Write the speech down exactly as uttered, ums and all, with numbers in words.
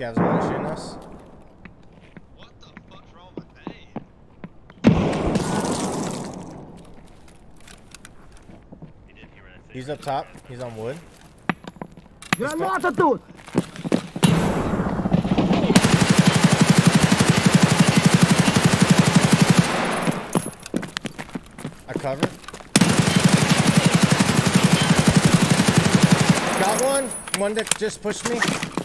scavs are shooting us. What the fuck's wrong with me? He did, he ran a He's up top. He's on wood. Граната тут! I cover. Got one. One that just pushed me.